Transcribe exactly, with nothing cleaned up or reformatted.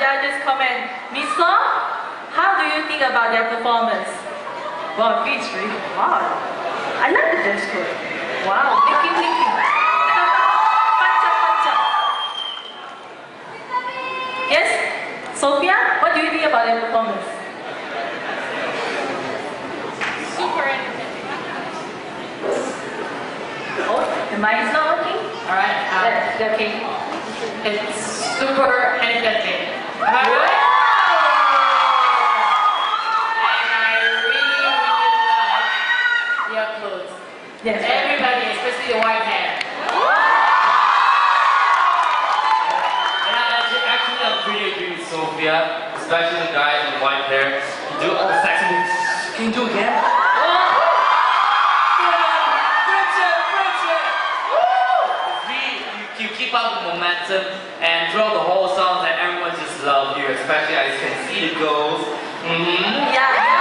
judges comment. Miss Song, how do you think about their performance? Wow, it feels really wow. I like the dress code. Wow, thinking, thinking. Pancha, pancha. Yes, Sophia, what do you think about their performance? Super entertaining. Oh, the mic is not working? Alright, um, That's okay. it's super entertaining. Am I Wow. right? And I really, really love your clothes. Yes. Everybody, especially the white hair. And I actually, actually, I'm pretty agree with Sophia, especially the guys with white hair. You do all the sexy moves. Can you do it again? You keep up the momentum and throughout the whole song that everyone just loves you, especially as you can see the girls. Mm-hmm. Yeah.